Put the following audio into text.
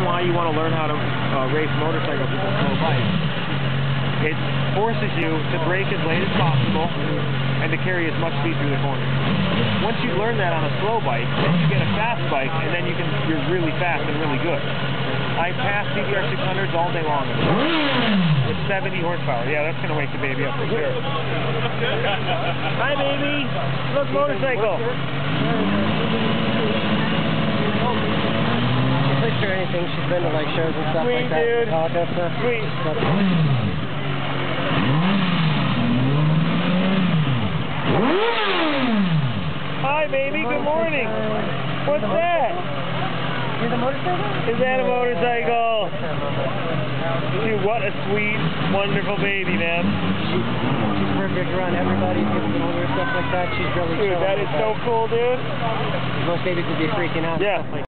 reason why you want to learn how to race motorcycles with a slow bike. It forces you to brake as late as possible and to carry as much speed through the corners. Once you learn that on a slow bike, then you get a fast bike, and then you're really fast and really good. I pass CBR 600s all day long with 70 horsepower. Yeah, that's going to wake the baby up for sure. Hi, baby. Look, motorcycle. Or anything. She's been to like shows and stuff Sweet, like that. Dude. Sweet. Hi, baby. Good morning. What's that? Is it a motorcycle? Is that a motorcycle? Dude, what a sweet, wonderful baby, man. She's perfect around everybody, kids and older, stuff like that. She's really Dude, chill. that is so cool, dude. Most babies would be freaking out. Yeah.